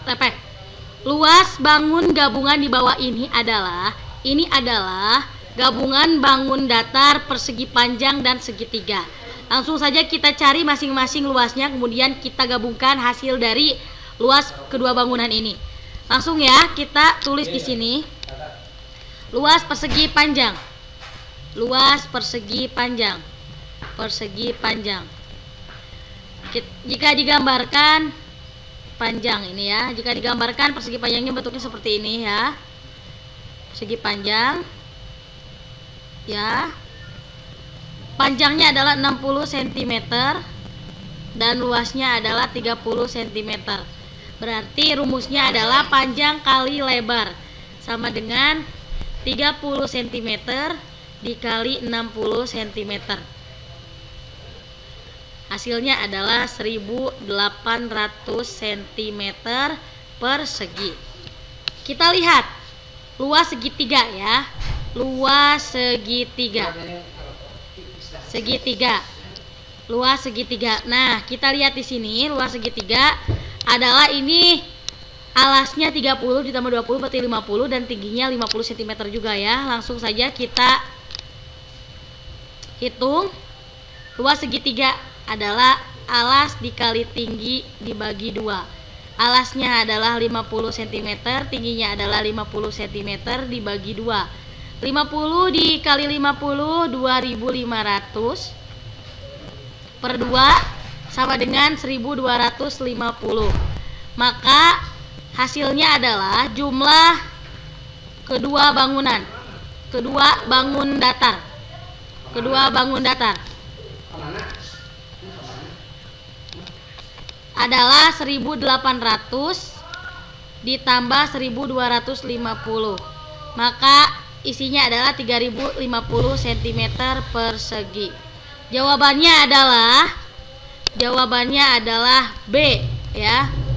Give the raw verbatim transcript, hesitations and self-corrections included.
Tepe. Luas bangun gabungan di bawah ini adalah ini adalah gabungan bangun datar, persegi panjang dan segitiga. Langsung saja kita cari masing-masing luasnya, kemudian kita gabungkan hasil dari luas kedua bangunan ini. Langsung ya, kita tulis di sini. Luas persegi panjang. Luas persegi panjang. Persegi panjang. Jika digambarkan panjang ini ya, jika digambarkan persegi panjangnya bentuknya seperti ini ya. Persegi panjang. Ya. Panjangnya adalah enam puluh sentimeter dan luasnya adalah tiga puluh sentimeter. Berarti rumusnya adalah panjang kali lebar sama dengan tiga puluh sentimeter dikali enam puluh sentimeter. Hasilnya adalah seribu delapan ratus sentimeter persegi. Kita lihat luas segitiga ya. Luas segitiga. Segitiga. Luas segitiga. Nah, kita lihat di sini luas segitiga adalah ini alasnya tiga puluh ditambah dua puluh berarti lima puluh dan tingginya lima puluh sentimeter juga ya. Langsung saja kita hitung. Luas segitiga adalah alas dikali tinggi dibagi dua. Alasnya adalah lima puluh sentimeter, tingginya adalah lima puluh sentimeter dibagi dua. lima puluh dikali lima puluh, dua ribu lima ratus per dua sama dengan seribu dua ratus lima puluh. Maka hasilnya adalah jumlah kedua bangunan. Kedua bangun datar. Kedua bangun datar adalah seribu delapan ratus ditambah seribu dua ratus lima puluh. Maka isinya adalah tiga ribu lima puluh sentimeter persegi. Jawabannya adalah jawabannya adalah B ya.